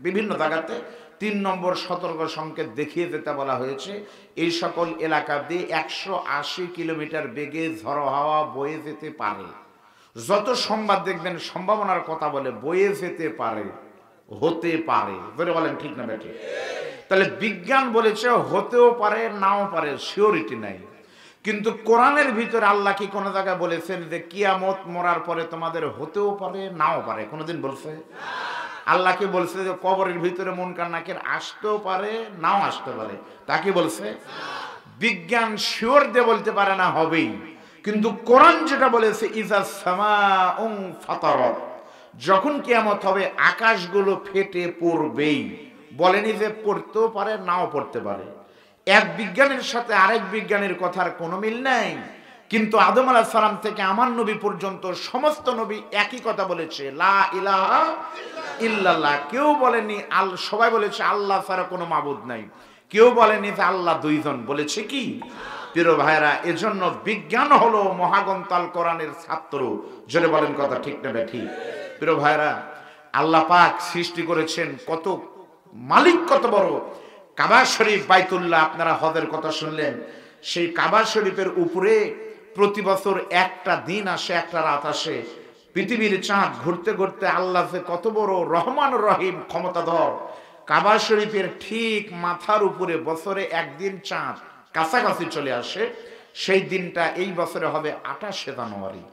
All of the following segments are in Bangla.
বিভিন্ন জায়গাতে 3 নম্বর সতর্ক সংকেত দেখিয়ে যেতে বলা হয়েছে। এই সকল এলাকা দিয়ে 180 কিলোমিটার বেগে ঝড়ো হাওয়া বয়ে যেতে পারে। যত সংবাদ দেখবেন সম্ভাবনার কথা বলে, বয়ে যেতে পারে, হতে পারে। বলে বলেন ঠিক না বেঠিক? তাহলে বিজ্ঞান বলেছে হতেও পারে, নাও পারে, সিওরিটি নাই। কিন্তু কোরআনের ভিতরে আল্লাহ কি কোনো জায়গায় বলেছেন যে কিয়ামত মরার পরে তোমাদের হতেও পারে, নাও পারে? কোনোদিন বলছে? আল্লাহ কি বলছে যে কবরের ভিতরে মুনকার নাকির আসতেও পারে, নাও আসতে পারে? তা কি বলছে? বিজ্ঞান শিওর দিয়ে বলতে পারে না হবেই, কিন্তু কোরআন যেটা বলেছে ইজা সামাউন ফাতারাত, যখন কিয়ামত হবে আকাশগুলো ফেটে পড়বেই। বলেনি যে পড়তেও পারে, নাও পড়তে পারে। এক বিজ্ঞানের সাথে আরেক বিজ্ঞানের কথার কোনো মিল নাই। কিন্তু আদম আলাইহিস সালাম থেকে আমার নবী পর্যন্ত সমস্ত নবী একই কথা বলেছে, লা ইলাহা ইল্লাল্লাহ। কেউ বলেনি সবাই বলেছে আল্লাহ ছাড়া কোনো মাবুদ নাই। কেউ বলেনি যে আল্লাহ দুইজন, বলেছে কি? প্রিয় ভাইরা, এজন্য বিজ্ঞান হলো মহাগ্রন্থাল কোরআনের ছাত্র। জোরে বলেন কথা ঠিক না ঠিক? প্রিয় ভাইরা, আল্লাহ পাক সৃষ্টি করেছেন কত, মালিক কত বড়। কাবা শরীফ বাইতুল্লাহ, আপনারা হজের কথা শুনলেন, সেই কাবা শরীফের উপরে প্রতি বছর একটা দিন আসে, একটা রাত আসে। পৃথিবীর চাঁদ ঘুরতে ঘুরতে আল্লাহ যে কত বড় রহমান রহিম ক্ষমতাধর। কাবা শরীফের ঠিক মাথার উপরে বছরে একদিন চাঁদ কাছাকাছি চলে আসে। সেই দিনটা এই বছরে হবে 28শে জানুয়ারি।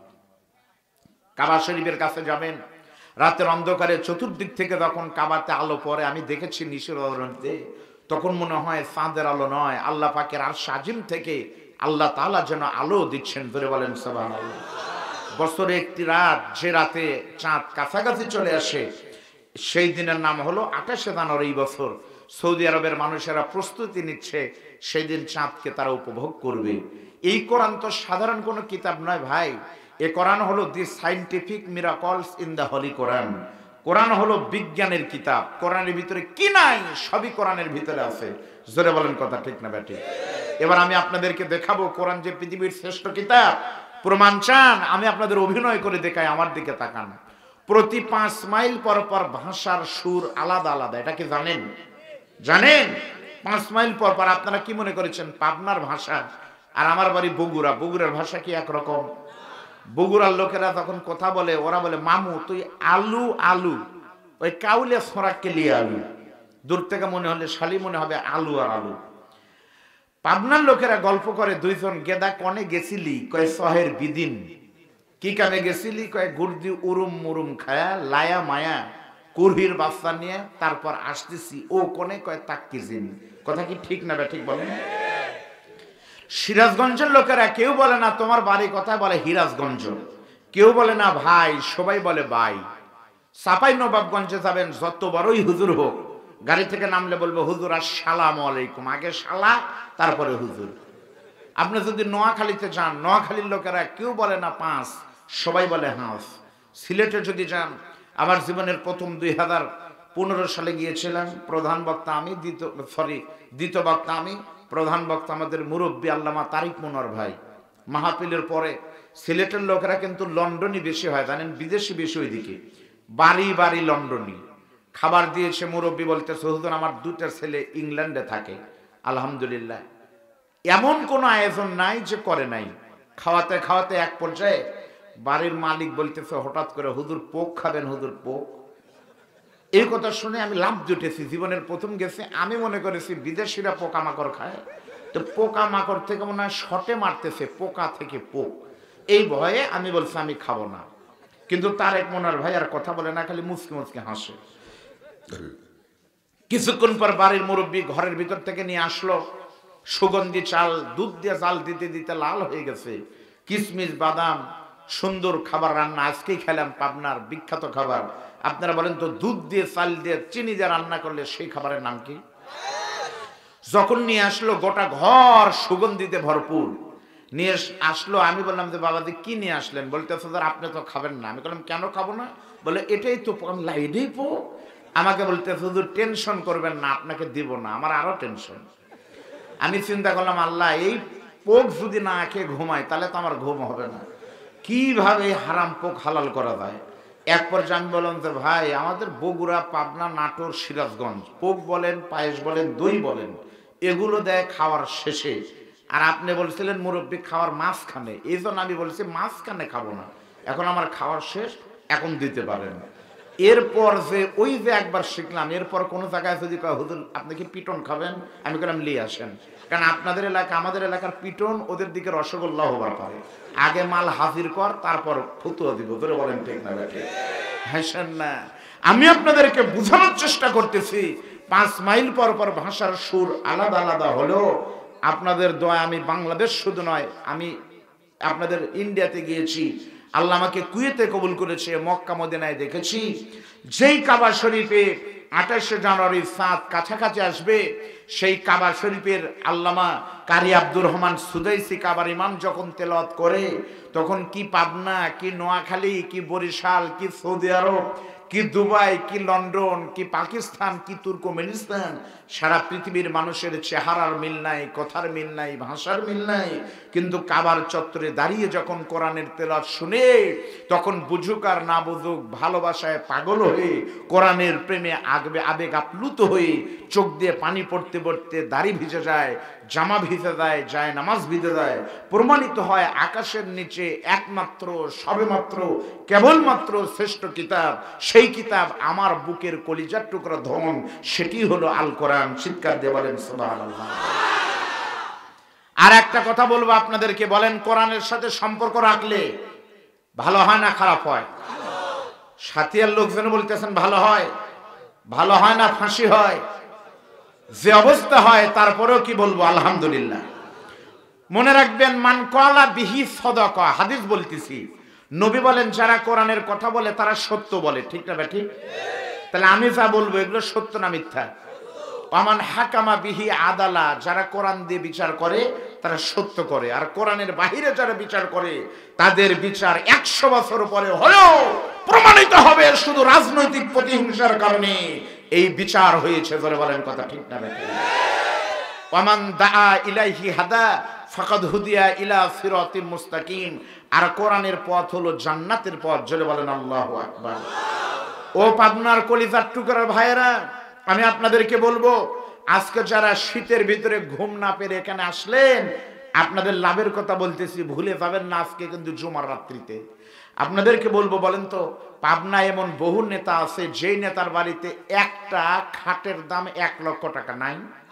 কাবা শরীফের কাছে যাবেন, রাতের অন্ধকারে চতুর্দিক থেকে যখন কাবাতে আলো পড়ে, আমি দেখেছি নিশির অরণ্যে, তখন মনে হয় চাঁদের আলো নয়, আল্লাহ পাকের আরশ আজিম থেকে আল্লাহ তাআলা যেন আলো দিচ্ছেন। ধরে বলেন সুবহানাল্লাহ। বছরে একটি রাত, যে রাতে চাঁদ কাছাকাছি চলে আসে, সেই দিনের নাম হলো 28শে জানুয়ারি। এই বছর সৌদি আরবের মানুষেরা প্রস্তুতি নিচ্ছে, সেই দিন চাঁদকে তারা উপভোগ করবে। এই কোরআন তো সাধারণ কোনো কিতাব নয় ভাই। এ কোরআন হলো the scientific miracles in the holy Quran. Quran হলো বিজ্ঞানের কিতাব। কোরআনের ভিতরে কি নাই, সবই কোরআনের ভিতরে আছে। জোরে বলেন কথা ঠিক না বেটি? এবার আমি আপনাদেরকে দেখাবো কোরআন যে পৃথিবীর শ্রেষ্ঠ কিতাব। প্রমাণ চান? আমি আপনাদের অভিনয় করে দেখাই, আমার দিকে তাকান। প্রতি 5 মাইল পর পর ভাষার সুর আলাদা আলাদা, এটা কি জানেন? জানেন? 5 মাইল পর পর। আপনারা কি মনে করেছেন পাবনার ভাষা আর আমার বাড়ি বগুড়া, বগুড়ার ভাষা কি একরকম? বগুড়ার লোকেরা যখন কথা বলে, ওরা বলে মামু তুই আলু আলু, ওই কাউলে সরাককে লিয়ে আলু। দূর থেকে মনে হলে শালি মনে হবে আলু আর আলু। পাবনার লোকেরা গল্প করে, দুইজন গেদা কনে গেছিলি, কয় শহের বিদিন। কি কামে গেছিলি, কয় গুর্দি উরুম মুরুম খায়া লায়া মায়া কুরহির বাচ্চা নিয়ে তারপর আসতেছি। ও কোনে, কয় তাক্কি জিনি। কথা কি ঠিক না ঠিক বলেন? সিরাজগঞ্জের লোকেরা কেউ বলে না তোমার বাড়ি, কথা বলে হিরাজগঞ্জ। কেউ বলে না ভাই, সবাই বলে ভাই। চাপাই নবাবগঞ্জে যাবেন, যত বড়ই হুজুর হোক, গাড়ি থেকে নামলে বলবো হুজুর আসসালামু আলাইকুম, আগে শালা তারপরে হুজুর। আপনি যদি নোয়াখালীতে যান, নোয়াখালীর লোকেরা কেউ বলে না 5, সবাই বলে হাঁস। সিলেটে যদি যান, আমার জীবনের প্রথম 2015 সালে গিয়েছিলাম, প্রধান বক্তা আমি, দ্বিতীয় বক্তা আমি, প্রধান বক্তা আমাদের মুরব্বী আল্লামা তারিক মনোয়ার ভাই। মাহফিলের পরে সিলেটের লোকেরা কিন্তু লন্ডনই বেশি হয়, জানেন, বিদেশি বেশি ওইদিকে, বাড়ি বাড়ি লন্ডনই। খাবার দিয়েছে মুরব্বী, বলতেছে হুজুর আমার 2টা ছেলে ইংল্যান্ডে থাকে, আলহামদুলিল্লাহ। এমন কোন আয়োজন নাই যে করে নাই। খাওয়াতে খাওয়াতে এক পর্যায়ে বাড়ির মালিক বলতেছে হঠাৎ করে, হুজুর পোক খাবেন, হুজুর পোক। এই কথা শুনে আমি লাফ জুটেছি, জীবনের প্রথম গেছে। আমি মনে করেছি বিদেশিরা পোকামাকড় খায়, তো পোকামাকড় থেকে মনে হয় শটে মারতেছে, পোকা থেকে পোক। এই ভয়ে আমি বলছি আমি খাবো না। কিন্তু তারেক মনোয়ার ভাই আর কথা বলে না, খালি মুচকি মুচকি হাসে। কিছুক্ষণ পর বাড়ির মুরব্বী ঘরের ভিতর থেকে নিয়ে আসলো সুগন্ধি চাল, দুধ দিয়ে চাল দিতে দিতে লাল হয়ে গেছে, কিশমিশ বাদাম, সুন্দর খাবার রান্না। আজকেই খেলাম পাবনার বিখ্যাত খাবার। আপনারা বলেন তো, দুধ দিয়ে চাল দিয়ে চিনি দিয়ে রান্না করলে সেই খাবারের নাম কি? যখন নিয়ে আসলো গোটা ঘর সুগন্ধিতে ভরপুর নিয়ে আসলো, আমি বললাম যে বাবাজি কি নিয়ে আসলেন? বলতেছে স্যার আপনি তো খাবেন না। আমি বললাম কেন খাবো না? বলে এটাই তো লাইডেই পো। আমাকে বলতেছে হুজুর টেনশন করবেন না, আপনাকে দিব না। আমার আরো টেনশন। আমি চিন্তা করলাম আল্লাহ, এই পোক যদি না খেয়ে ঘুমাই তাহলে তো আমার ঘুম হবে না। কিভাবে হারাম পোক হালাল করা যায়? এক পর্যায়ে আমি বললাম যে ভাই আমাদের বগুড়া, পাবনা, নাটোর, সিরাজগঞ্জ পোক বলেন, পায়েস বলেন, দই বলেন, এগুলো দেয় খাওয়ার শেষে, আর আপনি বলছিলেন মুরব্বী খাওয়ার মাঝখানে, এই জন্য আমি বলছি মাঝখানে খাবো না, এখন আমার খাওয়ার শেষ, এখন দিতে পারেন। এরপর যে ওই যে একবার শিখলাম, এরপর কোনো জায়গায় যদি কয় হুজুর আপনি কি পিটন খাবেন, আমি বললাম নিয়ে আসেন, কারণ আপনাদের এলাকা আমাদের এলাকার পিটন ওদের দিকে রসগোল্লা হবার পারে, আগে মাল হাজির কর তারপর ফতুয়া দিব, ধরে বলেন ঠিক না বেঠে? হাসেন না, আমি আপনাদেরকে বোঝানোর চেষ্টা করতেছি 5 মাইল পর পর ভাষার সুর আলাদা আলাদা হলেও আপনাদের দোয়া আমি বাংলাদেশ শুধু নয়, আমি আপনাদের ইন্ডিয়াতে গিয়েছি, আল্লাহ আমাকে কুয়েতে কবুল করেছে, মক্কা মদিনায় দেখেছি, যেই কাবা শরীফে 28 জানুয়ারি সাত কাছাকাছি আসবে, সেই কাবা শরীফের আল্লামা কারি আব্দুর রহমান সুদাইসি কাবার ইমাম যখন তেলাওয়াত করে, তখন কি পাবনা, কি নোয়াখালী, কি বরিশাল, কি সৌদি আরব, কি দুবাই, কি লন্ডন, কি পাকিস্তান, কি তুর্কমেনিস্তান, সারা পৃথিবীর মানুষের চেহারার মিল নাই, কথার মিল নাই, ভাষার মিল নাই, কিন্তু কাবার চত্বরে দাঁড়িয়ে যখন কোরআনের তেলাওয়াত শুনে, তখন বুঝুক আর না বুঝুক ভালোবাসায় পাগল হয়ে, কোরআনের প্রেমে আবেগ আপ্লুত হয়ে চোখ দিয়ে পানি পড়তে পড়তে দাড়ি ভিজে যায়, জামা ভিজে যায়, নামাজ ভিজে যায়, প্রমাণিত হয় আকাশের নিচে একমাত্র সবেমাত্র কেবলমাত্র শ্রেষ্ঠ কিতাব, সেই কিতাব আমার বুকের কলিজার টুকরা ধন, সেটি হলো আল কোরআন। চিৎকার দিয়ে বলেন সুবহানাল্লাহ। আর একটা কথা বলবো আপনাদেরকে, বলেন কোরআনের সাথে সম্পর্ক রাখলে ভালো হয় না খারাপ হয়? সাথিয়ার লোকজন বলতেছেন ভালো হয়, ভালো হয় না ফাঁসি হয়, যে অবস্থা হয় তারপরেও কি বলবো আলহামদুলিল্লাহ। মনে রাখবেন মান ক্বালা বিহি সাদাকা, হাদিস বলতেছি, নবী বলেন যারা কোরআনের কথা বলে তারা সত্য বলে, ঠিক না ঠিক? তাহলে আমি যা বলবো এগুলো সত্য না মিথ্যা? আমান হাকামা বিহি আদালা, যারা কোরআন দিয়ে বিচার করে তারা সত্য করে, আর কোরআনের বাহিরে যারা বিচার করে তাদের বিচার 100 বছর পরে হলেও প্রমাণিত হবে শুধু রাজনৈতিক প্রতিহিংসার কারণে এই বিচার হয়েছে, ধরে বলেন কথা ঠিক না বেঠিক? ওয়ামান দাআ ইলাইহি হাদা ফাকাদ হুদিয়া ইলা সিরাতিল মুস্তাকিম, আর কোরআনের পথ হলো জান্নাতের পথ, জোরে বলেন আল্লাহু আকবার। ও পাবনার কলিজার টুকরা ভাইয়েরা, আমি আপনাদেরকে বলবো, আজকে যারা শীতের ভিতরে ঘুম না পেরে এখানে আসলেন, আপনাদের লাভের কথা বলতেছি, ভুলে যাবেন না আজকে কিন্তু জুমার রাত্রিতে। আপনাদেরকে বলবো, বলেন তো পাবনা এমন বহু নেতা আছে যেই নেতার বাড়িতে একটা খাটের দাম 1 লক্ষ টাকা নাই?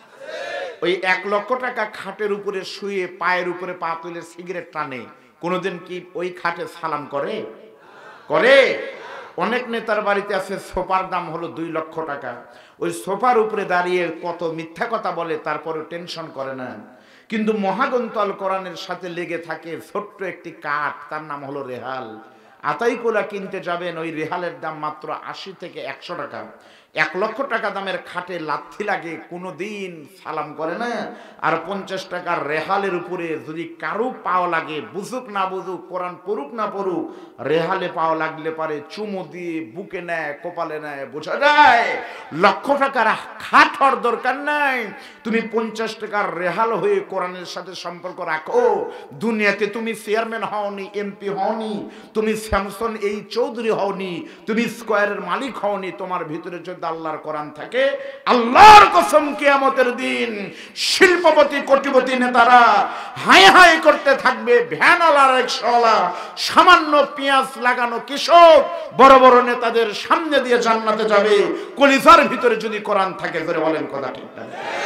ওই 1 লক্ষ টাকা খাটের উপরে শুয়ে পায়ের উপরে পা তুলে সিগারেট টানে, কোনোদিন কি ওই খাটে সালাম করে? করে? অনেক নেতার বাড়িতে আছে সোফার দাম হলো 2 লক্ষ টাকা, ওই সোফার উপরে দাঁড়িয়ে কত মিথ্যা কথা বলে, তারপরে টেনশন করে না। কিন্তু মহাগ্রন্থ কোরআনের সাথে লেগে থাকে ছোট্ট একটি কাঠ, তার নাম হলো রেহাল। আতাইকুলা কিনতে যাবেন, ওই রেহালের দাম মাত্র 80 থেকে 100 টাকা। 1 লক্ষ টাকা দামের খাটে লাথি লাগে, কোনোদিন সালাম করে না। আর 50 টাকার রেহালের উপরে যদি কারো পাও লাগে, বুঝুক না বুঝুক, কোরআন পড়ুক না পড়ুক, রেহালে পাও লাগলে পারে চুমু দিয়ে বুকে নেয়, কপালে নেয়, বোঝা যায় 1 লক্ষ টাকার খাট হওয়ার দরকার নাই। তুমি 50 টাকার রেহাল হয়ে কোরআনের সাথে সম্পর্ক রাখো। দুনিয়াতে তুমি চেয়ারম্যান হওনি, এমপি হওনি, তুমি স্যামসন এই চৌধুরী হওনি, তুমি স্কয়ারের মালিক হওনি, তোমার ভিতরে যদি আল্লাহর কোরআন থাকে, আল্লাহর কসম কিয়ামতের দিন শিল্পপতি কোটিপতি নেতারা হায় হায় করতে থাকবে, ভ্যানওয়ালা রিকশাওয়ালা সামান্য পেঁয়াজ লাগানো কৃষক বড় বড় নেতাদের সামনে দিয়ে জান্নাতে যাবে, কলিজার ভিতরে যদি কোরআন থাকে। ধরে বলেন কথা ঠিক না?